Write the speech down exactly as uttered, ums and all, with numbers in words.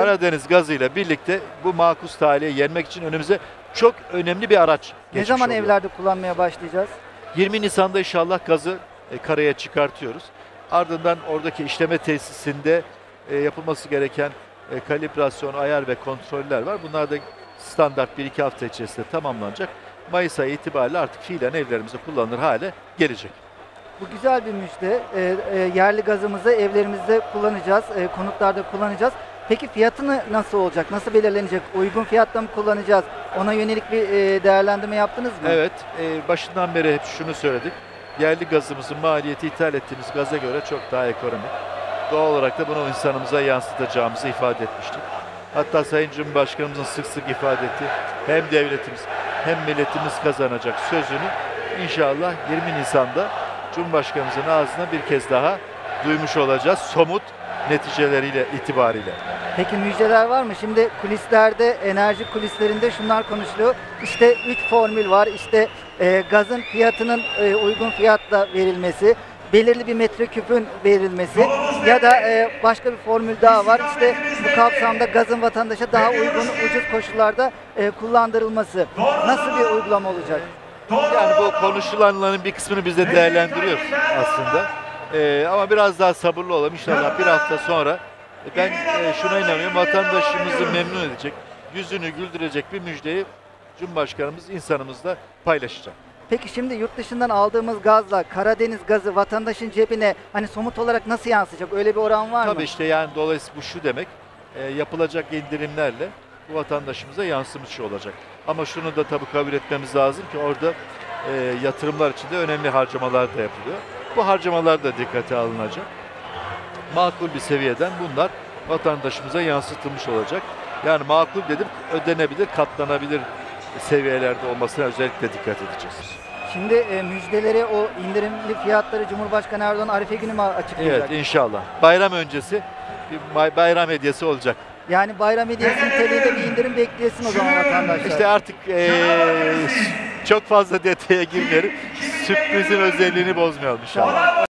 Karadeniz gazıyla birlikte bu makus taliye yenmek için önümüze çok önemli bir araç Ne geçmiş zaman oluyor. evlerde kullanmaya başlayacağız? yirmi Nisan'da inşallah gazı e, karaya çıkartıyoruz. Ardından oradaki işleme tesisinde e, yapılması gereken e, kalibrasyon, ayar ve kontroller var. Bunlar da standart bir iki hafta içerisinde tamamlanacak. Mayıs ayı itibariyle artık fiilen evlerimizde kullanılır hale gelecek. Bu güzel bir müjde. E, e, yerli gazımızı evlerimizde kullanacağız, e, konutlarda kullanacağız. Peki fiyatı nasıl olacak? Nasıl belirlenecek? Uygun fiyatla mı kullanacağız? Ona yönelik bir e, değerlendirme yaptınız mı? Evet, e, başından beri hep şunu söyledik. Yerli gazımızın maliyeti ithal ettiğimiz gaza göre çok daha ekonomik. Doğal olarak da bunu insanımıza yansıtacağımızı ifade etmiştik. Hatta Sayın Cumhurbaşkanımızın sık sık ifade ettiği hem devletimiz hem milletimiz kazanacak sözünü inşallah yirmi Nisan'da Cumhurbaşkanımızın ağzına bir kez daha duymuş olacağız somut neticeleriyle itibariyle. Peki müjdeler var mı? Şimdi kulislerde, enerji kulislerinde şunlar konuşuluyor. İşte üç formül var. İşte e, gazın fiyatının e, uygun fiyatla verilmesi, belirli bir metreküpün verilmesi ya da e, başka bir formül daha var. İşte bu kapsamda gazın vatandaşa daha uygun, ucuz koşullarda e, kullandırılması. Nasıl bir uygulama olacak? Yani bu konuşulanların bir kısmını biz de değerlendiriyoruz aslında. Ee, ama biraz daha sabırlı olalım. İnşallah bir hafta sonra ben e, şuna inanıyorum. Vatandaşımızı memnun edecek, yüzünü güldürecek bir müjdeyi Cumhurbaşkanımız insanımızla paylaşacak. Peki şimdi yurt dışından aldığımız gazla Karadeniz gazı vatandaşın cebine hani somut olarak nasıl yansıyacak? Öyle bir oran var mı? Tabii işte yani dolayısıyla bu şu demek. E, yapılacak indirimlerle bu vatandaşımıza yansımış olacak. Ama şunu da tabii kabul etmemiz lazım ki orada e, yatırımlar için de önemli harcamalar da yapılıyor. Bu harcamalar da dikkate alınacak. Makul bir seviyeden bunlar vatandaşımıza yansıtılmış olacak. Yani makul dedim, ödenebilir, katlanabilir seviyelerde olmasına özellikle dikkat edeceğiz. Şimdi e, müjdeleri, o indirimli fiyatları Cumhurbaşkanı Erdoğan Arife günü mü açıklayacak? Evet, inşallah. Bayram öncesi bir bayram hediyesi olacak. Yani bayram hediyesi niteliğinde bir indirim bekleyesin o zaman vatandaşlar. İşte artık ee, çok fazla detaya girmeyelim. Sürprizin özelliğini bozmayalım inşallah.